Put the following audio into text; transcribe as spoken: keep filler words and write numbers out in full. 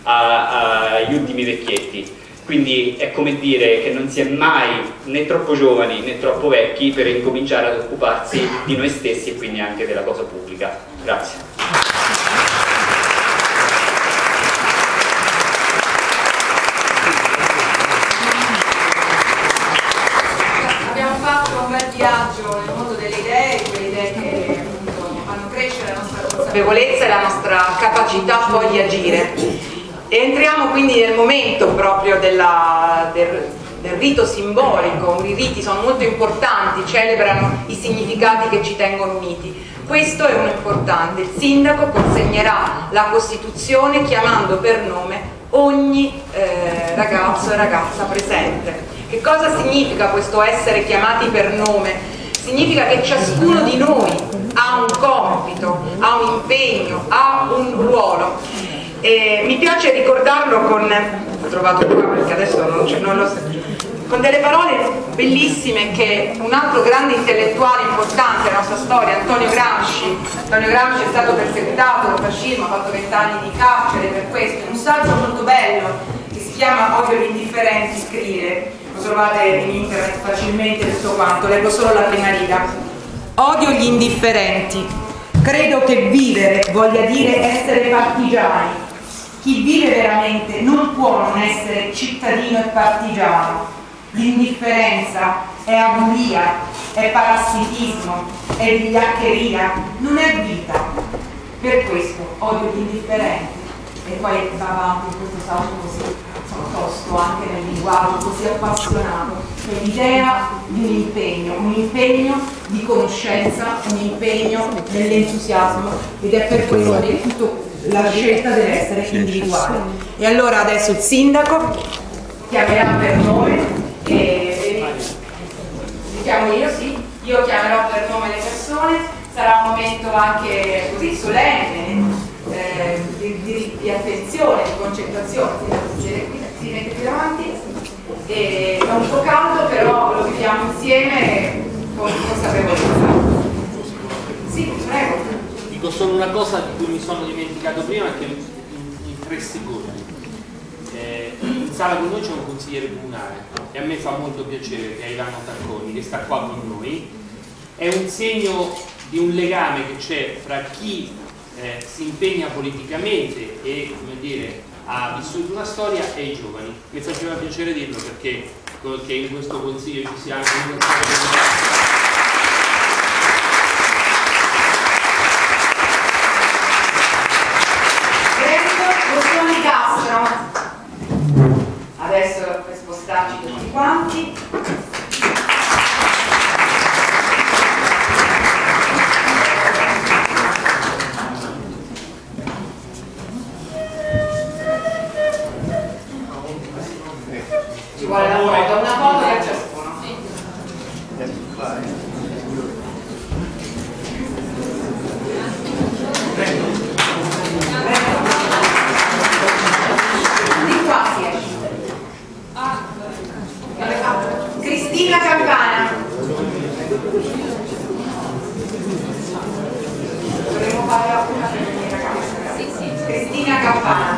agli ultimi vecchietti. Quindi è come dire che non si è mai né troppo giovani né troppo vecchi per incominciare ad occuparsi di noi stessi e quindi anche della cosa pubblica. Grazie. Abbiamo fatto un bel viaggio nel mondo delle idee, quelle idee che appunto fanno crescere la nostra consapevolezza e la nostra capacità poi di agire. E entriamo quindi nel momento proprio della, del, del rito simbolico. I riti sono molto importanti, celebrano i significati che ci tengono uniti. Questo è uno importante. Il sindaco consegnerà la Costituzione chiamando per nome ogni eh, ragazzo e ragazza presente. Che cosa significa questo essere chiamati per nome? Significa che ciascuno di noi ha un compito, ha un impegno, ha un ruolo. E mi piace ricordarlo con, ho trovato qua perché adesso non, non lo so, con delle parole bellissime che un altro grande intellettuale importante della nostra storia, Antonio Gramsci. Antonio Gramsci è stato perseguitato dal fascismo, ha fatto vent'anni di carcere per questo. Un saggio molto bello che si chiama Odio gli indifferenti scrive, lo trovate in internet facilmente tutto quanto, leggo solo la prima riga. Odio gli indifferenti, credo che vivere voglia dire essere partigiani. Chi vive veramente non può non essere cittadino e partigiano. L'indifferenza è abulia, è parassitismo, è vigliaccheria, non è vita. Per questo odio gli indifferenti. E poi va avanti in questo saggio così tosto, anche nel linguaggio così appassionato. È l'idea di un impegno, un impegno di conoscenza, un impegno nell'entusiasmo, ed è per questo che tutto la scelta deve essere individuale. E allora adesso il sindaco chiamerà per nome, e li chiamo io, sì, io chiamerò per nome le persone, sarà un momento anche così solenne, eh, di, di, di attenzione, di concentrazione. Si, si mette qui davanti, e è un po' caldo, però lo viviamo insieme con consapevolezza. Sì, prego. Dico solo una cosa di cui mi sono dimenticato prima, che in, in, in tre secondi. Eh, in sala con noi c'è un consigliere comunale e a me fa molto piacere, che è Ivano Tacconi, che sta qua con noi. È un segno di un legame che c'è fra chi eh, si impegna politicamente e, come dire, ha vissuto una storia e i giovani. Mi faceva piacere dirlo perché che in questo consiglio ci sia anche un adesso per spostarci tutti quanti. Ci vuole la foto, una foto per ciascuno. Cristina Campana. Dovremmo fare una per ogni ragazza. Cristina Campana.